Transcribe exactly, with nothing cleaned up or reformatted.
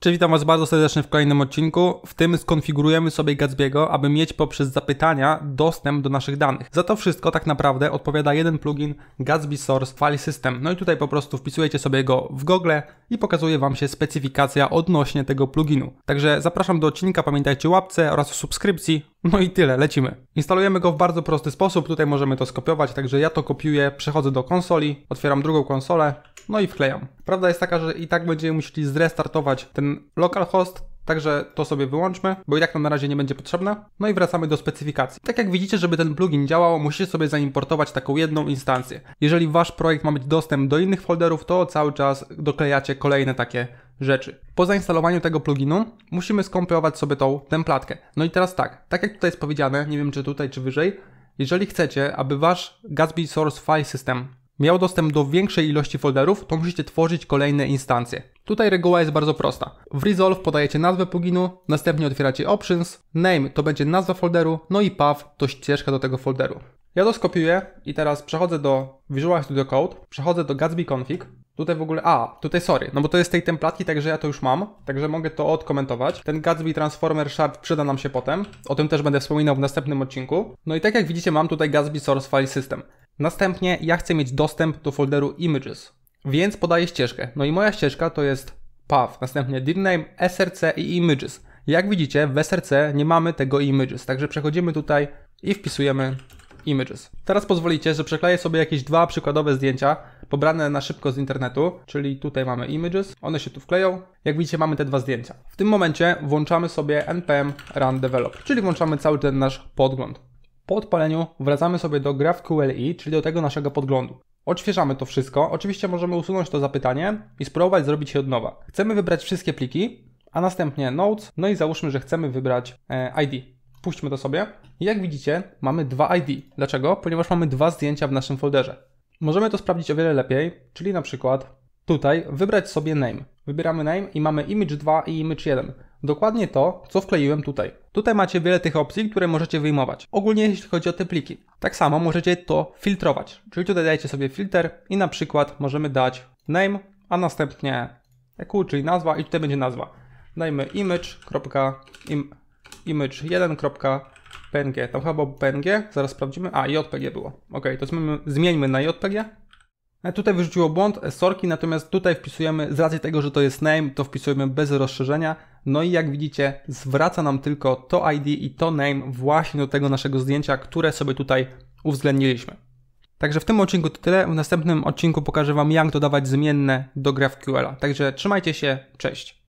Cześć, witam Was bardzo serdecznie w kolejnym odcinku. W tym skonfigurujemy sobie Gatsby'ego, aby mieć poprzez zapytania dostęp do naszych danych. Za to wszystko tak naprawdę odpowiada jeden plugin Gatsby Source File System. No i tutaj po prostu wpisujecie sobie go w Google i pokazuje Wam się specyfikacja odnośnie tego pluginu. Także zapraszam do odcinka, pamiętajcie o łapce oraz o subskrypcji. No i tyle, lecimy. Instalujemy go w bardzo prosty sposób, tutaj możemy to skopiować, także ja to kopiuję, przechodzę do konsoli, otwieram drugą konsolę, no i wklejam. Prawda jest taka, że i tak będziemy musieli zrestartować ten localhost, także to sobie wyłączmy, bo i tak nam na razie nie będzie potrzebne. No i wracamy do specyfikacji. Tak jak widzicie, żeby ten plugin działał, musicie sobie zaimportować taką jedną instancję. Jeżeli wasz projekt ma mieć dostęp do innych folderów, to cały czas doklejacie kolejne takie rzeczy. Po zainstalowaniu tego pluginu musimy skompilować sobie tą templatkę. No i teraz tak, tak jak tutaj jest powiedziane, nie wiem czy tutaj czy wyżej, jeżeli chcecie, aby wasz Gatsby Source File System miał dostęp do większej ilości folderów, to musicie tworzyć kolejne instancje. Tutaj reguła jest bardzo prosta. W Resolve podajecie nazwę pluginu, następnie otwieracie Options, Name to będzie nazwa folderu, no i Path to ścieżka do tego folderu. Ja to skopiuję i teraz przechodzę do Visual Studio Code, przechodzę do Gatsby Config. Tutaj w ogóle, a, tutaj sorry, no bo to jest tej templatki, także ja to już mam, także mogę to odkomentować. Ten Gatsby Transformer Shard przyda nam się potem, o tym też będę wspominał w następnym odcinku. No i tak jak widzicie, mam tutaj Gatsby Source File System. Następnie ja chcę mieć dostęp do folderu Images, więc podaję ścieżkę. No i moja ścieżka to jest Path, następnie dirname, S R C i Images. Jak widzicie, w S R C nie mamy tego Images, także przechodzimy tutaj i wpisujemy Images. Teraz pozwolicie, że przekleję sobie jakieś dwa przykładowe zdjęcia pobrane na szybko z internetu, czyli tutaj mamy Images, one się tu wkleją. Jak widzicie, mamy te dwa zdjęcia. W tym momencie włączamy sobie npm run develop, czyli włączamy cały ten nasz podgląd. Po odpaleniu wracamy sobie do GraphQLi, czyli do tego naszego podglądu. Odświeżamy to wszystko. Oczywiście możemy usunąć to zapytanie i spróbować zrobić je od nowa. Chcemy wybrać wszystkie pliki, a następnie Notes, no i załóżmy, że chcemy wybrać e, I D. Puśćmy to sobie. Jak widzicie, mamy dwa I D. Dlaczego? Ponieważ mamy dwa zdjęcia w naszym folderze. Możemy to sprawdzić o wiele lepiej, czyli na przykład tutaj wybrać sobie name. Wybieramy name i mamy image dwa i image jeden. Dokładnie to, co wkleiłem tutaj. Tutaj macie wiele tych opcji, które możecie wyjmować. Ogólnie jeśli chodzi o te pliki. Tak samo możecie to filtrować. Czyli tutaj dajecie sobie filtr i na przykład możemy dać name, a następnie eku, czyli nazwa i tutaj będzie nazwa. Dajmy image.im image jeden.png. Tam chyba było P N G, zaraz sprawdzimy. A, J P G było. Ok, to zmieńmy, zmieńmy na J P G. Tutaj wyrzuciło błąd, sorki, natomiast tutaj wpisujemy, z racji tego, że to jest name, to wpisujemy bez rozszerzenia. No i jak widzicie, zwraca nam tylko to I D i to name właśnie do tego naszego zdjęcia, które sobie tutaj uwzględniliśmy. Także w tym odcinku to tyle. W następnym odcinku pokażę Wam, jak dodawać zmienne do GraphQL. Także trzymajcie się, cześć.